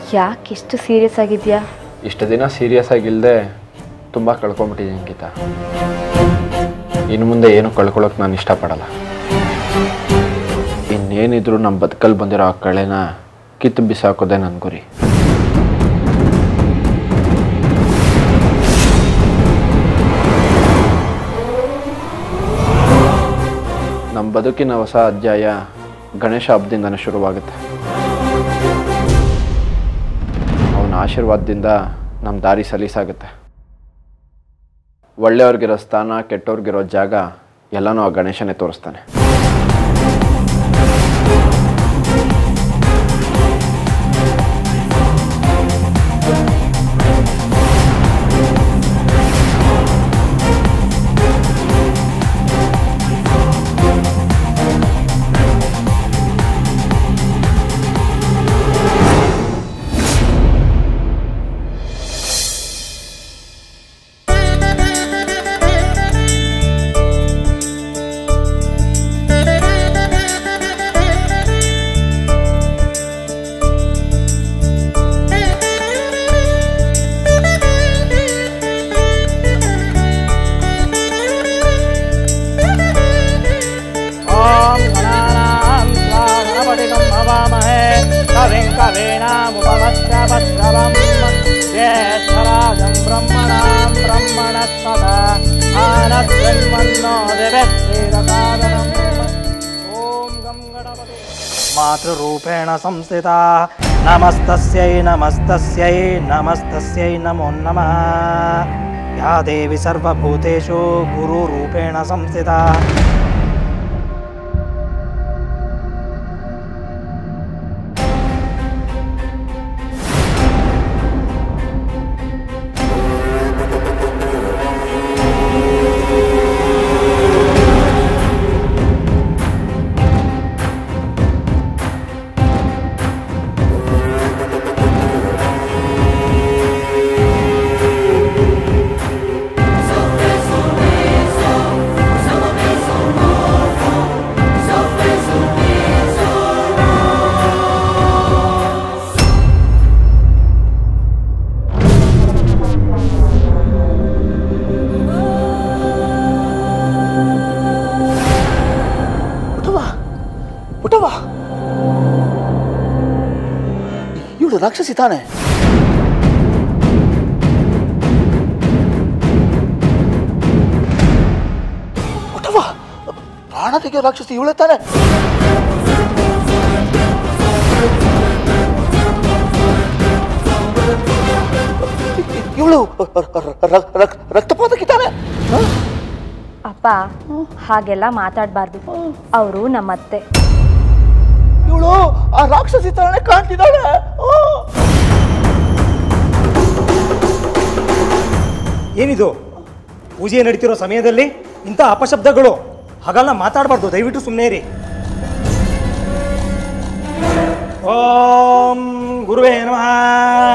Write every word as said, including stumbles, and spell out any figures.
ಯಾಕೆ ಇಷ್ಟು ಸೀರಿಯಸ್ ಆಗಿದೆಯಾ? ಇಷ್ಟು ದಿನ ಸೀರಿಯಸ್ ಆಗಿಲ್ಲದೆ ತುಂಬ ಕಳ್ಕೊಂಬಿಟ್ಟಿದ್ದೀನಿ ಗೀತಾ. ಇನ್ನು ಮುಂದೆ ಏನು ಕಳ್ಕೊಳ್ಳೋಕೆ ನಾನು ಇಷ್ಟಪಡಲ್ಲ. ಇನ್ನೇನಿದ್ರು ನಮ್ಮ ಬದುಕಲ್ಲಿ ಬಂದಿರೋ ಆ ಕಳೆನ ಕಿತ್ತು ಬಿಸಾಕೋದೆ ನನ್ನ ಗುರಿ. ನಮ್ಮ ಬದುಕಿನ ಹೊಸ ಅಧ್ಯಾಯ ಗಣೇಶ ಹಬ್ಬದಿಂದನೇ ಶುರುವಾಗುತ್ತೆ. ಅವನ ಆಶೀರ್ವಾದದಿಂದ ನಮ್ಮ ದಾರಿ ಸಲೀಸಾಗುತ್ತೆ. ಒಳ್ಳೆಯವ್ರಿಗಿರೋ ಸ್ಥಾನ, ಕೆಟ್ಟವ್ರಿಗಿರೋ ಜಾಗ ಎಲ್ಲನೂ ಆ ಗಣೇಶನೇ ತೋರಿಸ್ತಾನೆ. मातृरूपेण संस्थिता नमस्तस्यै नमस्तस्यै नमस्तस्यै नमो नमः। या देवी सर्वभूतेषु गुरुरूपेण संस्थिता। ರಾಕ್ಷಸಿ ತಾನೆ? ಪುಟ್ಟವ್ವ, ಪ್ರಾಣ ತೆಗೆಯೋ ರಾಕ್ಷಸಿ ಇವಳೆ ತಾನೆ? ಇವಳು ರಕ್ತಪಾತಕ್ಕೆ ತಾನೆ? ಅಪ್ಪ, ಹಾಗೆಲ್ಲ ಮಾತಾಡಬಾರ್ದು. ಅವರು ನಮ್ಮತ್ತೆ. ಇವಳು ಆ ರಾಕ್ಷಸಿ ತರನೇ ಕಾಣ್ತಿದ್ದಾಳೆ. ಏನಿದು? ಪೂಜೆ ನಡೀತಿರೋ ಸಮಯದಲ್ಲಿ ಇಂಥ ಅಪಶಬ್ದಗಳು ಹಾಗೆಲ್ಲ ಮಾತಾಡಬಾರ್ದು. ದಯವಿಟ್ಟು ಸುಮ್ಮನೆ ಇರಿ. ಓಂ ಗುರುವೇ ನಮಃ.